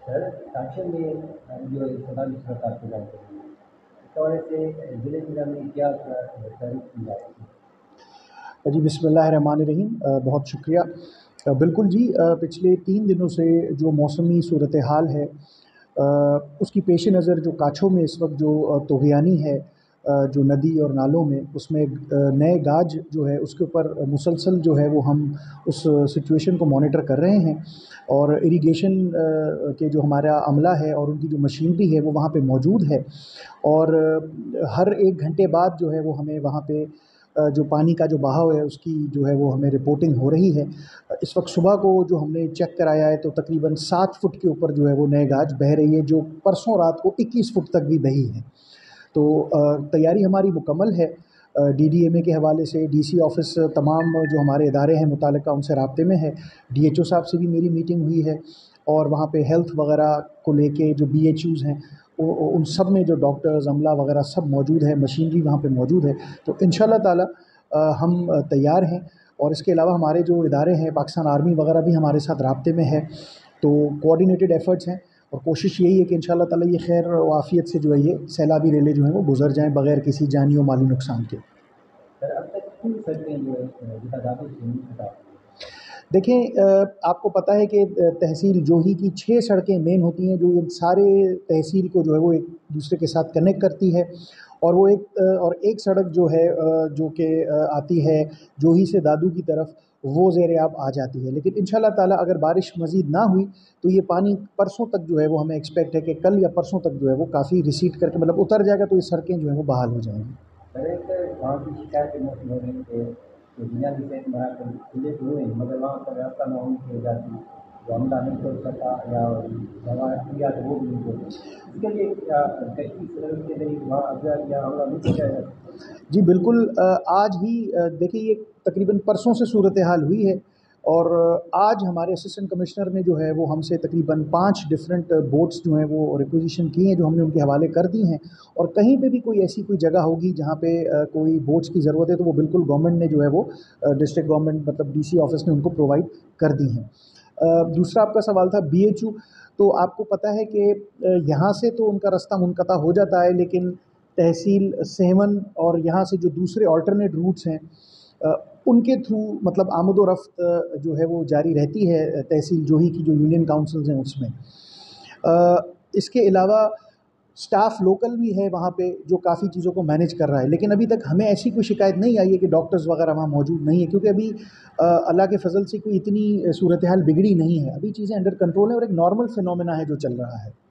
Sir Kashi में जो इस्तेमाल सरकार की जाती है इसका वजह से ज़िले ज़िला में क्या सर्विस की जाती है। जी बिस्मिल्लाहिर्रहमानिर्रहीम, बहुत शुक्रिया। बिल्कुल जी, पिछले 3 दिनों से जो मौसमी सूरत हाल है उसकी पेश नज़र जो काछों में इस वक्त जो तोग़यानी है जो नदी और नालों में, उसमें नए गाज जो है उसके ऊपर मुसलसल जो है वो हम उस सिचुएशन को मॉनिटर कर रहे हैं। और इरिगेशन के जो हमारा अमला है और उनकी जो मशीनरी है वो वहाँ पे मौजूद है। और हर 1 घंटे बाद जो है वो हमें वहाँ पे जो पानी का जो बहाव है उसकी जो है वो हमें रिपोर्टिंग हो रही है। इस वक्त सुबह को जो हमने चेक कराया है तो तकरीबन 7 फुट के ऊपर जो है वो नए गाज बह रही है, जो परसों रात को 21 फुट तक भी बही है। तो तैयारी हमारी मुकम्मल है। DDMA के हवाले से DC ऑफ़िस तमाम जो हमारे इदारे हैं मुताल्लिक़ा उनसे राब्ते में है। DHO साहब से भी मेरी मीटिंग हुई है और वहाँ पे हेल्थ वगैरह को लेके जो BHUs हैं उन सब में जो डॉक्टर्स अमला वगैरह सब मौजूद है, मशीनरी वहाँ पे मौजूद है। तो इंशाअल्लाह ताला हम तैयार हैं। और इसके अलावा हमारे जो इदारे हैं, पाकिस्तान आर्मी वगैरह भी हमारे साथ राब्ते में है। तो कोऑर्डिनेटेड एफ़र्ट्स हैं और कोशिश यही है कि इंशाअल्लाह ताला ये खैर व आफ़ियत से जो है ये सैलाबी रेलें जो हैं वो गुज़र जाएँ बग़ैर किसी जानी और माली नुकसान के। सर अब तक कितनी सड़कें जो है गिटादारों से नहीं हटा। देखें, आपको पता है कि तहसील जोही की 6 सड़कें मेन होती हैं जो इन सारे तहसील को जो है वो एक दूसरे के साथ कनेक्ट करती है। और वो एक सड़क जो है जो कि आती है जोही से दादू की तरफ, वो ज़ेर आब आ जाती है। लेकिन इंशाअल्लाह ताला अगर बारिश मज़ीद ना हुई तो ये पानी परसों तक जो है वो हमें एक्सपेक्ट है कि कल या परसों तक जो है वो काफ़ी रिसीड करके मतलब उतर जाएगा, तो ये सड़कें जो हैं वो बहाल हो जाएंगी। सर एक गाँव की शिकायत मौसम हो रही है कि बिना विशेष बना कर खुले हुए मगर वहाँ पर रास्ता न होने की वजह से जो हमला नहीं कर सका या दवा किया तो वो भी नहीं कर सका। इसके लिए कश्ती सदन के लिए वहाँ अभियान या हमला नहीं किया जाएगा। जी बिल्कुल, आज ही देखिए ये तकरीबन परसों से सूरत हाल हुई है और आज हमारे असिस्टेंट कमिश्नर ने जो है वो हमसे तकरीबन 5 डिफरेंट बोट्स जो हैं वो रिक्विजिशन की हैं, जो हमने उनके हवाले कर दी हैं। और कहीं पे भी कोई ऐसी कोई जगह होगी जहाँ पे कोई बोट्स की ज़रूरत है तो वो बिल्कुल गवर्नमेंट ने जो है वो डिस्ट्रिक्ट गवर्नमेंट मतलब DC ऑफ़िस ने उनको प्रोवाइड कर दी हैं। दूसरा आपका सवाल था BHU, तो आपको पता है कि यहाँ से तो उनका रास्ता मुनक़ता हो जाता है, लेकिन तहसील सेवन और यहाँ से जो दूसरे अल्टरनेट रूट्स हैं उनके थ्रू मतलब आमद व रफ्त जो है वो जारी रहती है तहसील जोही की जो यूनियन काउंसिल्स हैं उसमें। इसके अलावा स्टाफ लोकल भी है वहाँ पे जो काफ़ी चीज़ों को मैनेज कर रहा है, लेकिन अभी तक हमें ऐसी कोई शिकायत नहीं आई है कि डॉक्टर्स वगैरह वहाँ मौजूद नहीं है, क्योंकि अभी अल्लाह के फजल से कोई इतनी सूरत हाल बिगड़ी नहीं है। अभी चीज़ें अंडर कंट्रोल है और एक नॉर्मल फिनोमेना है जो चल रहा है।